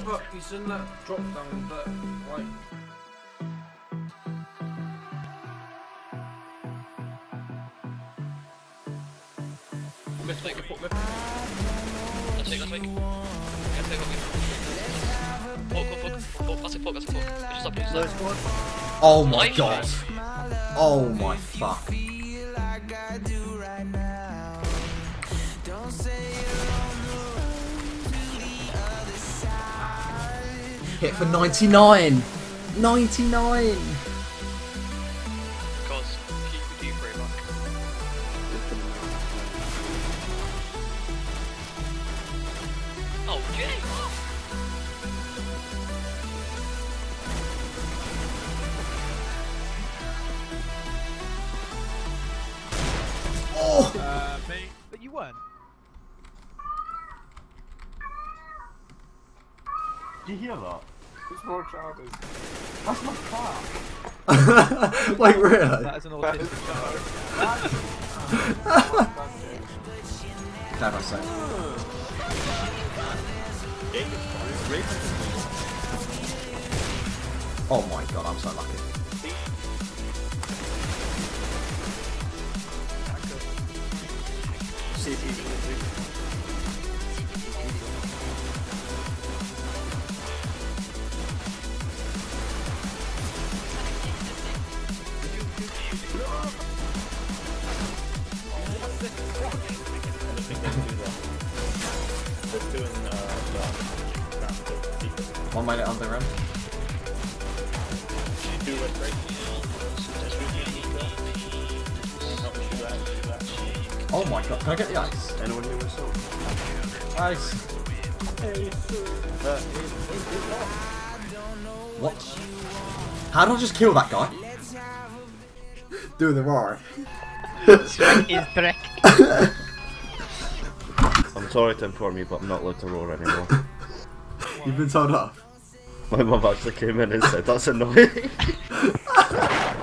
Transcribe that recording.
fuck? He's in that drop down that right. Let's make a foot. Let's take. Let's take. Oh my god. Oh my fuck. Hit for 99. 99. Cause keep the free back. Oh, Jay! Oh! Mate, but you weren't. Did you hear that? It's more charges. That's my car. Wait, really? That is an autistic child. Damn, I say. Oh my god, I'm so lucky. One minute on the run. Oh my god, can I get the ice? Anyone here with soap? Ice. What? How did I just kill that guy? Doing the roar. I'm sorry to inform you, but I'm not allowed to roar anymore. You've been told off. My mum actually came in and said that's annoying.